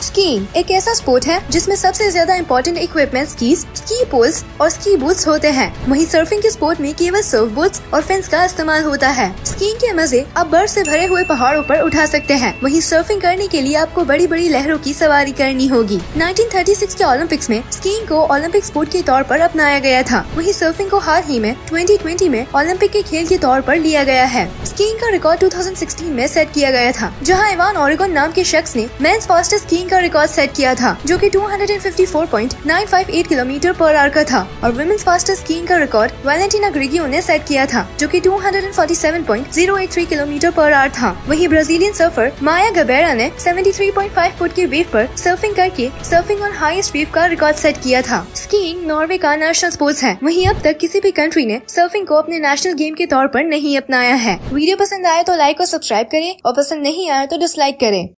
Skiing एक ऐसा sport है जिसमें सबसे ज्यादा important equipment skis, ski poles और स्की बूट्स होते हैं। वहीं सर्फिंग के स्पोर्ट में केवल सर्फ बोट्स और फिन्स का इस्तेमाल होता है। स्कीइंग के मजे आप बर्फ से भरे हुए पहाड़ों पर उठा सकते हैं। वहीं सर्फिंग करने के लिए आपको बड़ी बड़ी लहरों की सवारी करनी होगी। 1936 के ओलंपिक्स में स्कीइंग को ओलंपिक स्पोर्ट के तौर पर अपनाया गया था। वहीं सर्फिंग को हाल ही में 2020 में ओलंपिक के खेल के तौर पर लिया गया है। स्कीइंग का रिकॉर्ड 2016 में सेट किया गया था, जहां इवान ओरेगन नाम के शख्स ने मेंस फास्टेस्ट स्कीइंग का रिकॉर्ड सेट किया था, जो कि 254.958 किलोमीटर पर आवर का था। और वुमेन्स फास्टेस्ट स्कीइंग का रिकॉर्ड वैलेंटिना ग्रिगियो ने सेट किया था, जो कि 247.083 किलोमीटर पर आवर था। वहीं ब्राजीलियन सर्फर माया गबेरा ने 73.5 फुट के वेव पर सर्फिंग करके सर्फिंग ऑन हाईएस्ट वेव का रिकॉर्ड सेट किया था। स्कीइंग नॉर्वे का नेशनल स्पोर्ट्स है। वहीं अब तक किसी भी कंट्री ने सर्फिंग को अपने नेशनल गेम के तौर पर नहीं अपनाया है। वीडियो पसंद आए तो लाइक और सब्सक्राइब करें और पसंद नहीं आया तो डिसलाइक करें।